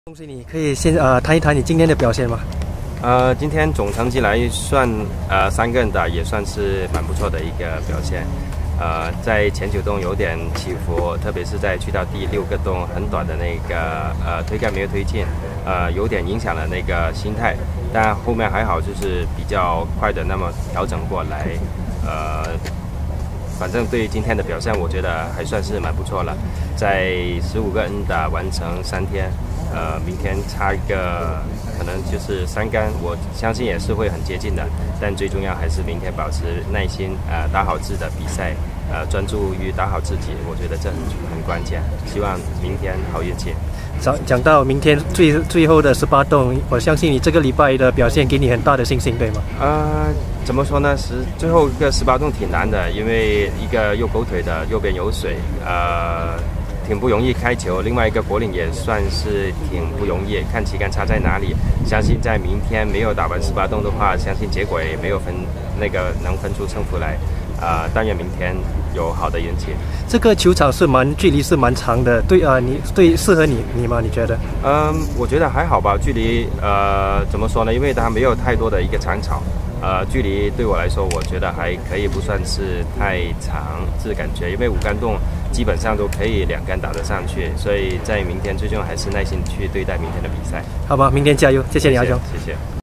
恭喜你，可以先谈一谈你今天的表现吗？ 今天总成绩来算3个人打也算是蛮不错的一个表现。在前9洞有点起伏，特别是在去到第6个洞很短的那个推杆没有推进，有点影响了那个心态。但后面还好，就是比较快的那么调整过来。反正对今天的表现，我觉得还算是蛮不错了。在15个 N 打完成3天。明天差一个，可能就是3杆，我相信也是会很接近的。但最重要还是明天保持耐心，打好自己的比赛，专注于打好自己，我觉得这很关键。希望明天好运气。 讲到明天最后的18洞，我相信你这个礼拜的表现给你很大的信心，对吗？ 怎么说呢？最后一个18洞挺难的，因为一个右勾腿的，右边有水，挺不容易开球，另外一个果岭也算是挺不容易，看旗杆差在哪里。相信在明天没有打完18洞的话，相信结果也没有能分出胜负来。但愿明天有好的运气。 这个球场距离是蛮长的，适合你吗？你觉得？ 我觉得还好吧，距离怎么说呢？因为它没有太多的一个长草。距离对我来说，我觉得还可以，不算是太长，这感觉。因为5杆洞基本上都可以2杆打得上去，所以在明天最重要还是耐心去对待明天的比赛。 好吧，明天加油！谢谢你，阿雄。 谢谢。